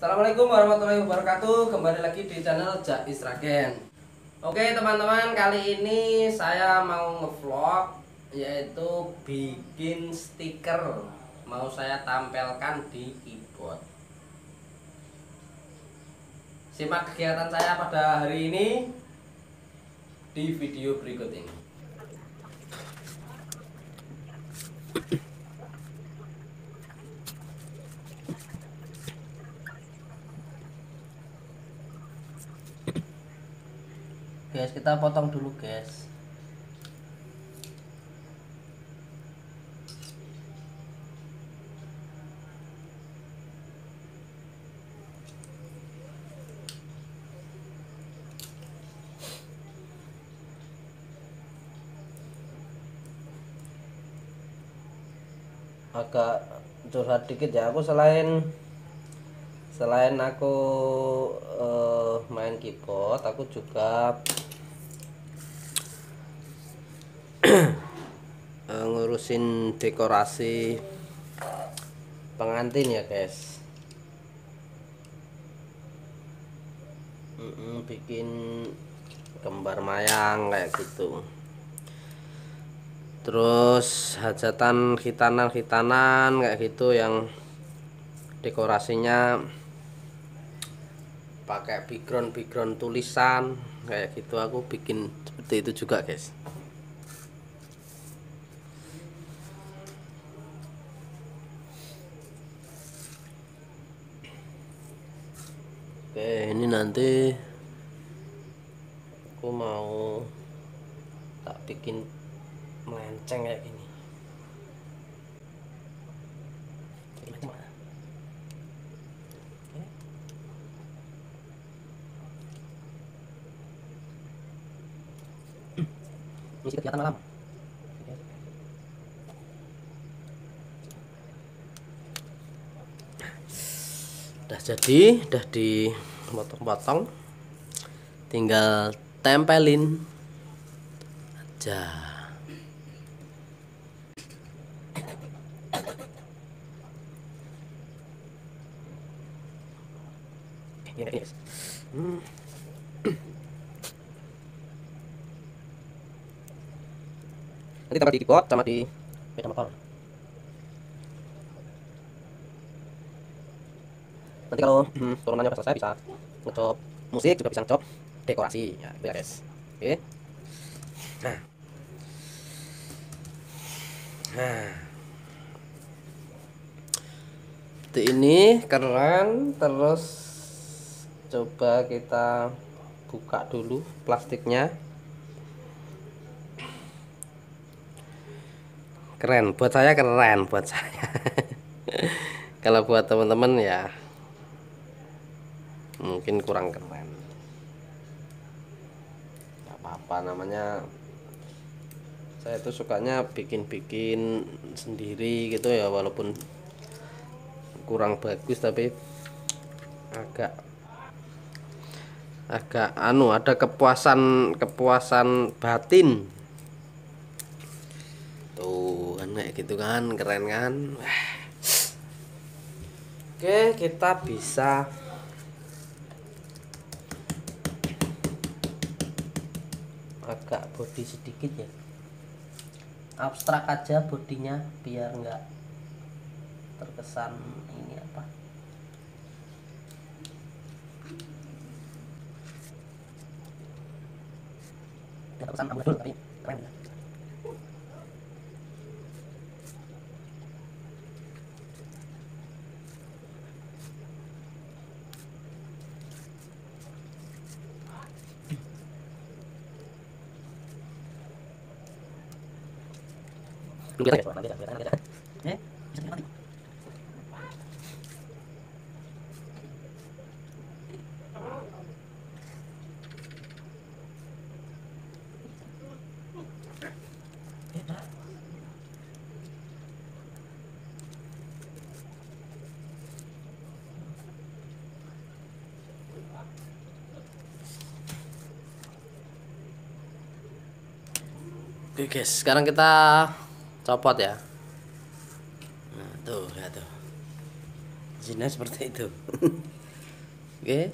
Assalamualaikum warahmatullahi wabarakatuh. Kembali lagi di channel Jais Ragen. Oke teman-teman, kali ini saya mau ngevlog, yaitu bikin stiker. Mau saya tampilkan di keyboard. Simak kegiatan saya pada hari ini di video berikut ini. Guys, kita potong dulu guys. Agak curhat dikit ya, aku selain aku main keyboard, aku juga ngurusin dekorasi pengantin ya guys. Bikin gambar mayang kayak gitu, terus hajatan khitanan kayak gitu yang dekorasinya pakai background tulisan kayak gitu. Aku bikin seperti itu juga guys. Oke, ini nanti aku mau tak bikin melenceng kayak gini. Misi kegiatan malam. Udah jadi, udah dipotong-potong, tinggal tempelin aja. Nanti tambah di keyboard sama di sepeda motor. Nanti kalau turunannya udah selesai, bisa ngecop musik, juga bisa ngecop dekorasi ya, gitu ya guys. Oke. Nah, seperti ini keren. Terus coba kita buka dulu plastiknya. Keren, buat saya keren, buat saya. Kalau buat teman-teman ya mungkin kurang keren. Gak apa-apa, namanya saya tuh sukanya bikin-bikin sendiri gitu ya, walaupun kurang bagus tapi agak ada kepuasan batin tuh kan, kayak gitu kan, keren kan. Oke, kita bisa agak body sedikit ya, abstrak aja bodinya biar enggak terkesan ini apa. Enggak terkesan amburadul tapi keren. Oke, guys, sekarang kita copot ya. Nah, tuh ya tuh, zina seperti itu. Oke.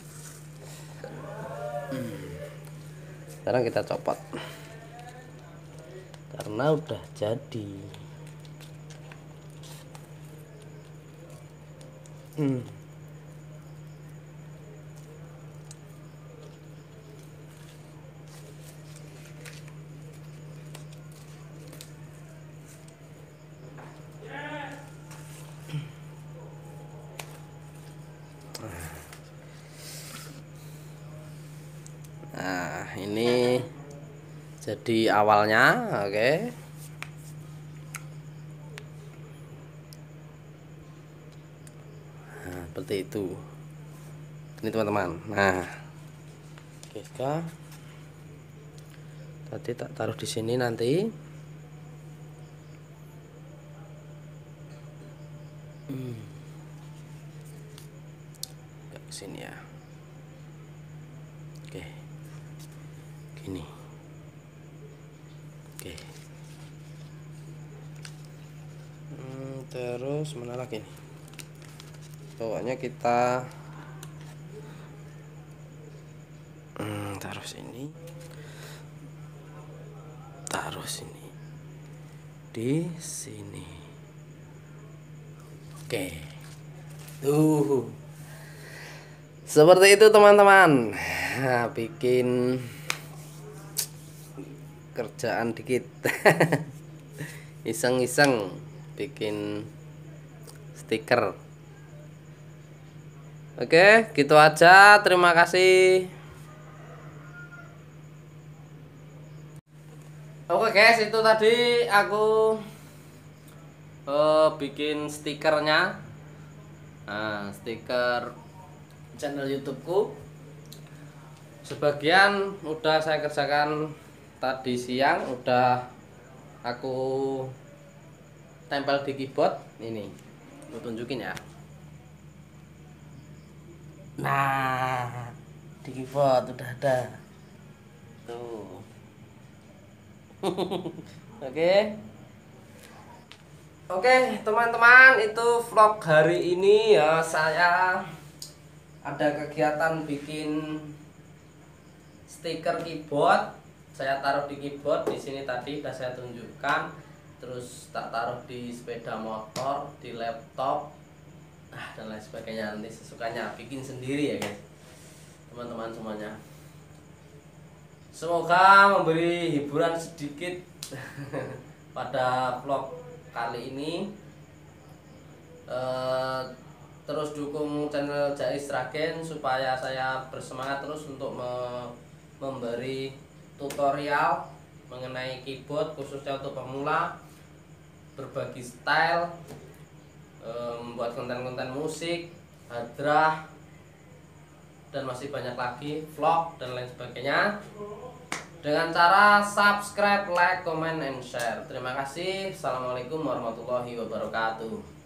Sekarang kita copot karena udah jadi. Nah, ini jadi awalnya, oke. Nah, seperti itu. Ini teman-teman. Nah, oke, tadi tak taruh di sini nanti. Ke sini ya. Oke. Gini. Oke. Terus mana lagi nih? Pokoknya kita taruh sini. Taruh sini. Di sini. Oke. Tuh. Seperti itu teman-teman. Nah, bikin kerjaan dikit. Iseng-iseng bikin stiker. Oke, gitu aja. Terima kasih. Oke guys, itu tadi aku bikin stikernya. Nah, stiker channel YouTubeku. Sebagian udah saya kerjakan tadi siang, udah aku tempel di keyboard. Ini aku tunjukin ya. Nah, di keyboard udah ada tuh. Oke teman-teman, itu vlog hari ini ya. Saya ada kegiatan bikin stiker keyboard. Saya taruh di keyboard di sini tadi udah saya tunjukkan. Terus tak taruh di sepeda motor, di laptop, dan lain sebagainya. Nanti sesukanya bikin sendiri ya guys, teman-teman semuanya. Semoga memberi hiburan sedikit pada vlog kali ini. Terus dukung channel Jais Ragen supaya saya bersemangat terus untuk memberi tutorial mengenai keyboard khususnya untuk pemula, berbagi style, membuat konten-konten musik, hadrah, dan masih banyak lagi vlog dan lain sebagainya, dengan cara subscribe, like, comment, and share. Terima kasih. Assalamualaikum warahmatullahi wabarakatuh.